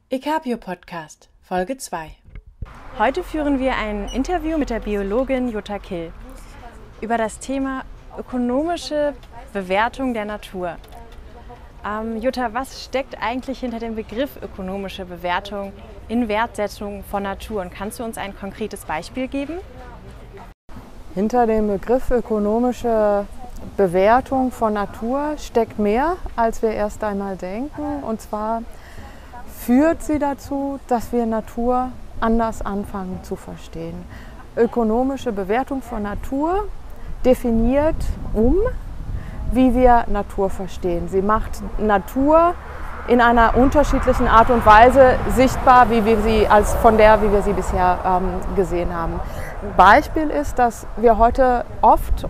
EKPIO Podcast, Folge 2. Heute führen wir ein Interview mit der Biologin Jutta Kill über das Thema ökonomische Bewertung der Natur. Jutta, was steckt eigentlich hinter dem Begriff ökonomische Bewertung in Wertsetzung von Natur? Und kannst du uns ein konkretes Beispiel geben? Hinter dem Begriff ökonomische Bewertung von Natur steckt mehr, als wir erst einmal denken. Und zwar führt sie dazu, dass wir Natur anders anfangen zu verstehen. Ökonomische Bewertung von Natur definiert wie wir Natur verstehen. Sie macht Natur in einer unterschiedlichen Art und Weise sichtbar, wie wir sie bisher gesehen haben. Ein Beispiel ist, dass heute oft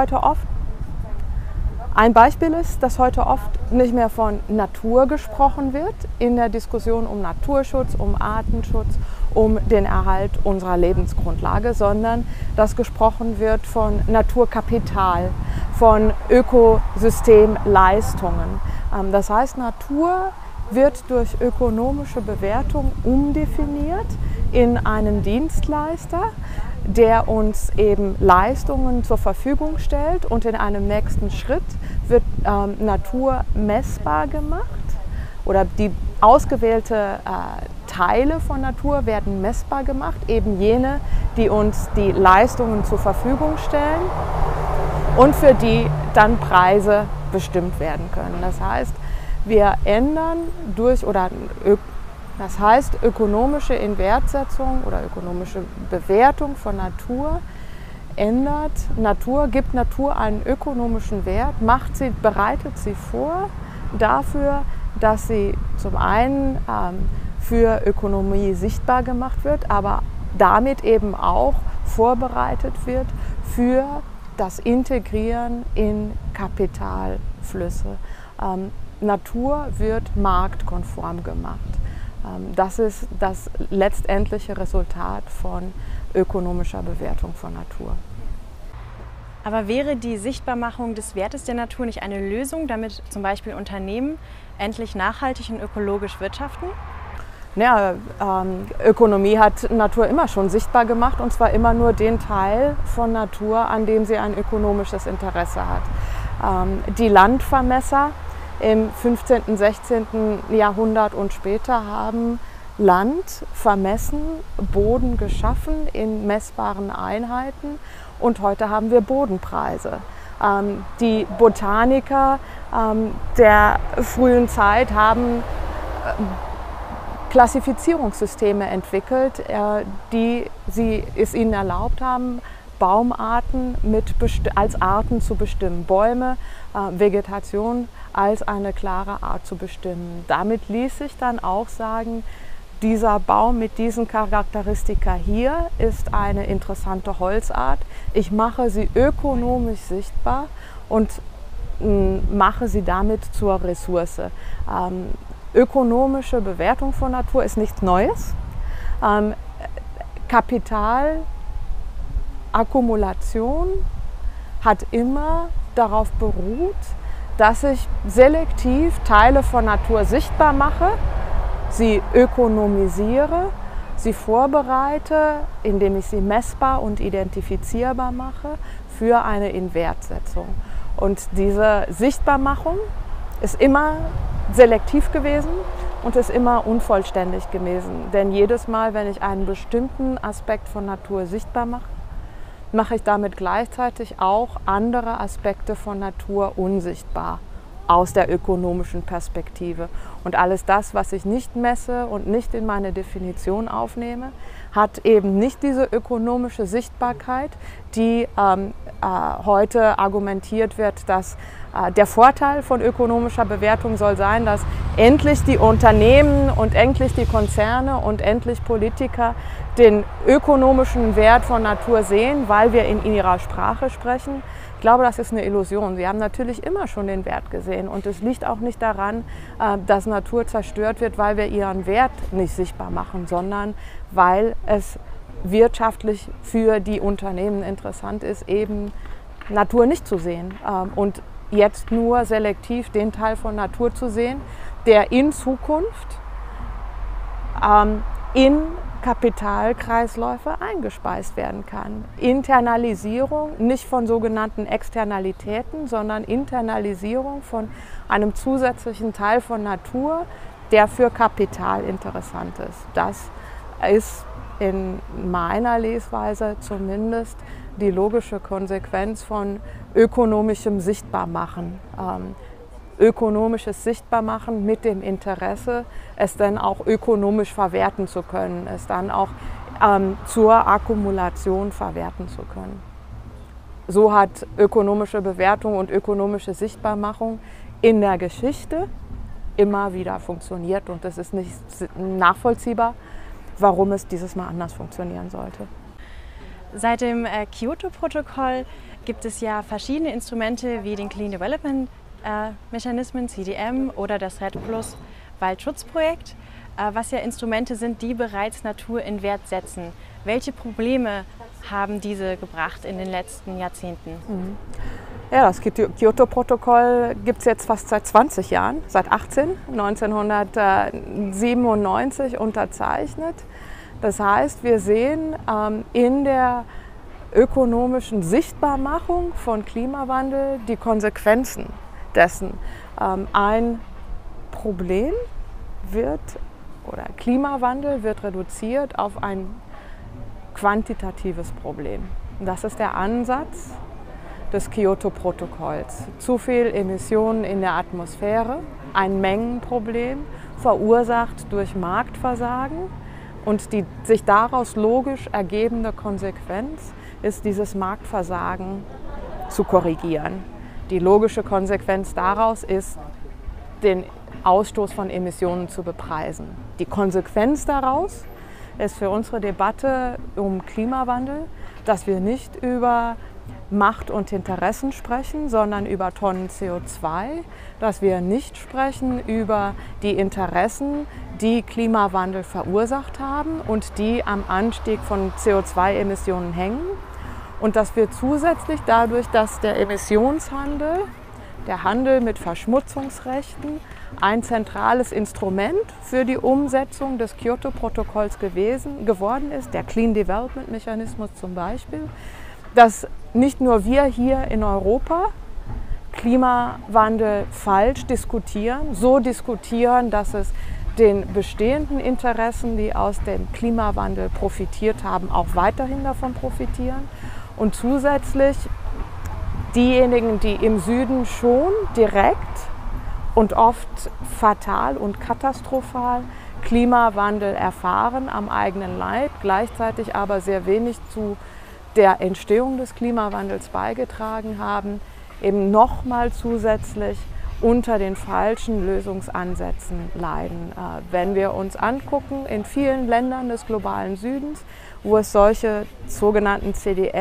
nicht mehr von Natur gesprochen wird in der Diskussion um Naturschutz, um Artenschutz, um den Erhalt unserer Lebensgrundlage, sondern dass gesprochen wird von Naturkapital, von Ökosystemleistungen. Das heißt, Natur wird durch ökonomische Bewertung umdefiniert in einen Dienstleister, der uns eben Leistungen zur Verfügung stellt, und in einem nächsten Schritt wird Natur messbar gemacht oder die ausgewählte Teile von Natur werden messbar gemacht, eben jene, die uns die Leistungen zur Verfügung stellen und für die dann Preise bestimmt werden können. Das heißt, wir ändern ökonomische Inwertsetzung oder ökonomische Bewertung von Natur gibt Natur einen ökonomischen Wert, bereitet sie vor dafür, dass sie zum einen für Ökonomie sichtbar gemacht wird, aber damit eben auch vorbereitet wird für das Integrieren in Kapitalflüsse. Natur wird marktkonform gemacht. Das ist das letztendliche Resultat von ökonomischer Bewertung von Natur. Aber wäre die Sichtbarmachung des Wertes der Natur nicht eine Lösung, damit zum Beispiel Unternehmen endlich nachhaltig und ökologisch wirtschaften? Ja, Ökonomie hat Natur immer schon sichtbar gemacht, und zwar immer nur den Teil von Natur, an dem sie ein ökonomisches Interesse hat. Die Landvermesser im 15., 16. Jahrhundert und später haben Land vermessen, Boden geschaffen in messbaren Einheiten, und heute haben wir Bodenpreise. Die Botaniker der frühen Zeit haben Klassifizierungssysteme entwickelt, die es ihnen erlaubt haben, Baumarten als Arten zu bestimmen, Bäume, Vegetation als eine klare Art zu bestimmen. Damit ließ sich dann auch sagen, dieser Baum mit diesen Charakteristika hier ist eine interessante Holzart. Ich mache sie ökonomisch sichtbar und mache sie damit zur Ressource. Ökonomische Bewertung von Natur ist nichts Neues. Kapitalakkumulation hat immer darauf beruht, dass ich selektiv Teile von Natur sichtbar mache, sie ökonomisiere, sie vorbereite, indem ich sie messbar und identifizierbar mache für eine Inwertsetzung. Und diese Sichtbarmachung ist immer selektiv gewesen und ist immer unvollständig gewesen. Denn jedes Mal, wenn ich einen bestimmten Aspekt von Natur sichtbar mache, mache ich damit gleichzeitig auch andere Aspekte von Natur unsichtbar aus der ökonomischen Perspektive. Und alles das, was ich nicht messe und nicht in meine Definition aufnehme, hat eben nicht diese ökonomische Sichtbarkeit, die heute argumentiert wird, dass der Vorteil von ökonomischer Bewertung soll sein, dass endlich die Unternehmen und endlich die Konzerne und endlich Politiker den ökonomischen Wert von Natur sehen, weil wir in ihrer Sprache sprechen. Ich glaube, das ist eine Illusion. Sie haben natürlich immer schon den Wert gesehen, und es liegt auch nicht daran, dass Natur zerstört wird, weil wir ihren Wert nicht sichtbar machen, sondern weil es wirtschaftlich für die Unternehmen interessant ist, eben Natur nicht zu sehen und jetzt nur selektiv den Teil von Natur zu sehen, der in Zukunft in Kapitalkreisläufe eingespeist werden kann. Internalisierung nicht von sogenannten Externalitäten, sondern Internalisierung von einem zusätzlichen Teil von Natur, der für Kapital interessant ist. Das ist in meiner Lesweise zumindest die logische Konsequenz von ökonomischem Sichtbarmachen. Ökonomisches Sichtbarmachen mit dem Interesse, es dann auch ökonomisch verwerten zu können, es dann auch zur Akkumulation verwerten zu können. So hat ökonomische Bewertung und ökonomische Sichtbarmachung in der Geschichte immer wieder funktioniert und es ist nicht nachvollziehbar, warum es dieses Mal anders funktionieren sollte. Seit dem Kyoto-Protokoll gibt es ja verschiedene Instrumente wie den Clean Development Mechanismen, CDM oder das REDD+ Waldschutzprojekt, was ja Instrumente sind, die bereits Natur in Wert setzen. Welche Probleme haben diese gebracht in den letzten Jahrzehnten? Ja, das Kyoto-Protokoll gibt es jetzt fast seit 20 Jahren, seit 1997 unterzeichnet. Das heißt, wir sehen in der ökonomischen Sichtbarmachung von Klimawandel die Konsequenzen dessen. Ein Problem oder Klimawandel wird reduziert auf ein quantitatives Problem. Das ist der Ansatz des Kyoto-Protokolls. Zu viel Emissionen in der Atmosphäre, ein Mengenproblem, verursacht durch Marktversagen und die sich daraus logisch ergebende Konsequenz ist, dieses Marktversagen zu korrigieren. Die logische Konsequenz daraus ist, den Ausstoß von Emissionen zu bepreisen. Die Konsequenz daraus ist für unsere Debatte um Klimawandel, dass wir nicht über Macht und Interessen sprechen, sondern über Tonnen CO2, dass wir nicht sprechen über die Interessen, die Klimawandel verursacht haben und die am Anstieg von CO2-Emissionen hängen. Und dass wir zusätzlich dadurch, dass der Emissionshandel, der Handel mit Verschmutzungsrechten, ein zentrales Instrument für die Umsetzung des Kyoto-Protokolls geworden ist, der Clean Development Mechanismus zum Beispiel, dass nicht nur wir hier in Europa Klimawandel falsch diskutieren, so diskutieren, dass es den bestehenden Interessen, die aus dem Klimawandel profitiert haben, auch weiterhin davon profitieren. Und zusätzlich diejenigen, die im Süden schon direkt und oft fatal und katastrophal Klimawandel erfahren am eigenen Leib, gleichzeitig aber sehr wenig zu der Entstehung des Klimawandels beigetragen haben, eben nochmal zusätzlich unter den falschen Lösungsansätzen leiden. Wenn wir uns angucken, in vielen Ländern des globalen Südens, wo es solche sogenannten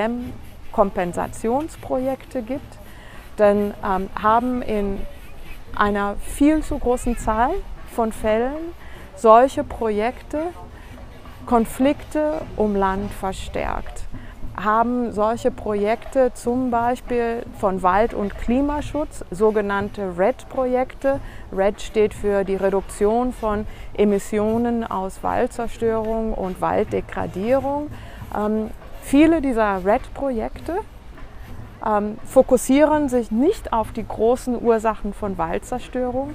CDM-Kompensationsprojekte gibt, dann haben in einer viel zu großen Zahl von Fällen solche Projekte Konflikte um Land verstärkt. Haben solche Projekte zum Beispiel von Wald- und Klimaschutz, sogenannte REDD-Projekte. REDD steht für die Reduktion von Emissionen aus Waldzerstörung und Walddegradierung. Viele dieser REDD-Projekte fokussieren sich nicht auf die großen Ursachen von Waldzerstörung,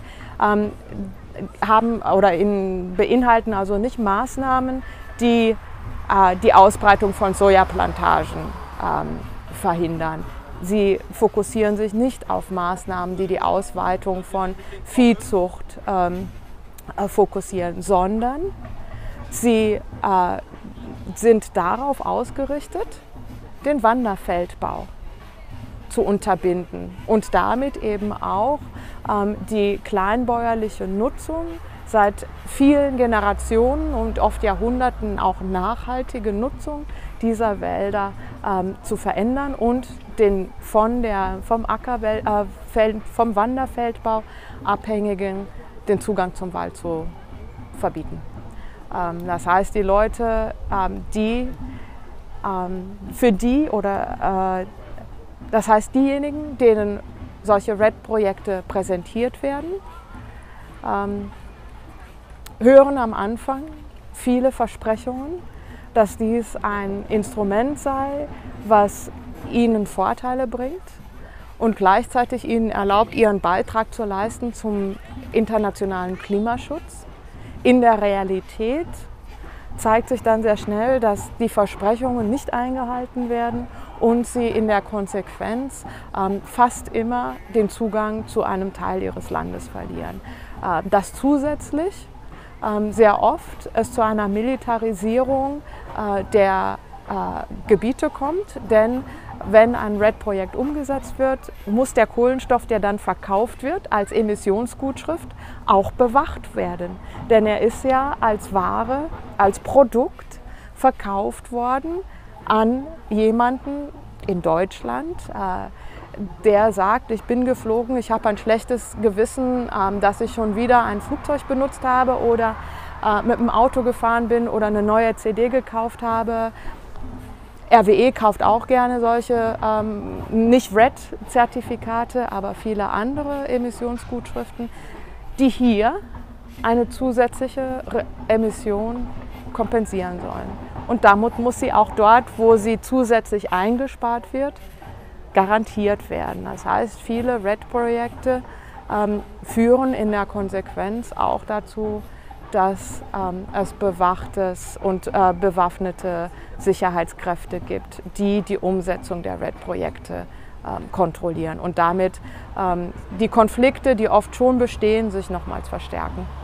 beinhalten also nicht Maßnahmen, die die Ausbreitung von Sojaplantagen verhindern. Sie fokussieren sich nicht auf Maßnahmen, die die Ausweitung von Viehzucht fokussieren, sondern sie sind darauf ausgerichtet, den Wanderfeldbau zu unterbinden und damit eben auch die kleinbäuerliche Nutzung seit vielen Generationen und oft Jahrhunderten auch nachhaltige Nutzung dieser Wälder zu verändern und den vom Wanderfeldbau abhängigen den Zugang zum Wald zu verbieten. Das heißt, die Leute, das heißt diejenigen, denen solche REDD-Projekte präsentiert werden, hören am Anfang viele Versprechungen, dass dies ein Instrument sei, was ihnen Vorteile bringt und gleichzeitig ihnen erlaubt, ihren Beitrag zu leisten zum internationalen Klimaschutz. In der Realität zeigt sich dann sehr schnell, dass die Versprechungen nicht eingehalten werden und sie in der Konsequenz fast immer den Zugang zu einem Teil ihres Landes verlieren. Dass zusätzlich sehr oft es zu einer Militarisierung der Gebiete kommt, denn wenn ein REDD-Projekt umgesetzt wird, muss der Kohlenstoff, der dann verkauft wird als Emissionsgutschrift, auch bewacht werden. Denn er ist ja als Ware, als Produkt verkauft worden an jemanden in Deutschland, der sagt, ich bin geflogen, ich habe ein schlechtes Gewissen, dass ich schon wieder ein Flugzeug benutzt habe oder mit dem Auto gefahren bin oder eine neue CD gekauft habe. RWE kauft auch gerne solche, nicht REDD-Zertifikate, aber viele andere Emissionsgutschriften, die hier eine zusätzliche Emission kompensieren sollen. Und damit muss sie auch dort, wo sie zusätzlich eingespart wird, garantiert werden. Das heißt, viele REDD-Projekte führen in der Konsequenz auch dazu, dass es bewachtes und bewaffnete Sicherheitskräfte gibt, die die Umsetzung der REDD-Projekte kontrollieren und damit die Konflikte, die oft schon bestehen, sich nochmals verstärken.